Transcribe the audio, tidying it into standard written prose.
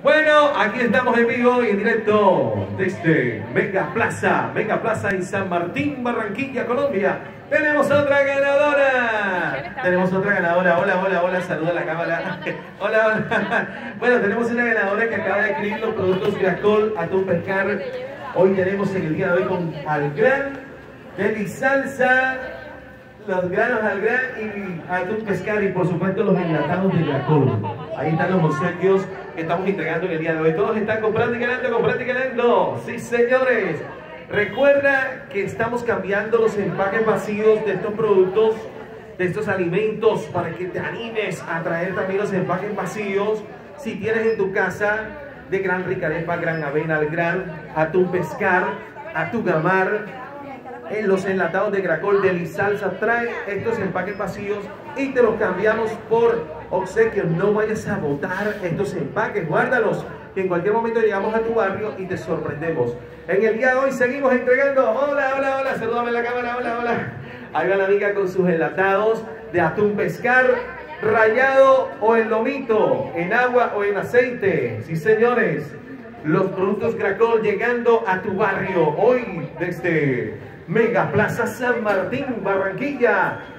Bueno, aquí estamos en vivo y en directo desde Mega Plaza en San Martín, Barranquilla, Colombia. Tenemos otra ganadora. Hola, saluda a la cámara. Hola. Bueno, tenemos una ganadora que acaba de adquirir los productos Gracol, Atún Pescar. Hoy tenemos en el día de hoy con Algran, Delisalsa, los granos Algran y Atún Pescar y por supuesto los enlatados de Gracol. Ahí están los obsequios que estamos entregando en el día de hoy. Todos están comprando y ganando. Sí, señores. Recuerda que estamos cambiando los empaques vacíos de estos productos, de estos alimentos, para que te animes a traer también los empaques vacíos. Si tienes en tu casa de Gran Ricarepa, Gran Avena, Gran Atún Pescar, Atugamar, en los enlatados de Gracol, Delisalsa, trae estos empaques vacíos y te los cambiamos por obsequios. No vayas a botar estos empaques, guárdalos, que en cualquier momento llegamos a tu barrio y te sorprendemos. En el día de hoy seguimos entregando. Hola, salúdame a la cámara, hola. Ahí va la amiga con sus enlatados de Atún Pescar, rallado o en lomito, en agua o en aceite. Sí, señores, los productos Gracol llegando a tu barrio hoy desde Mega Plaza San Martín, Barranquilla.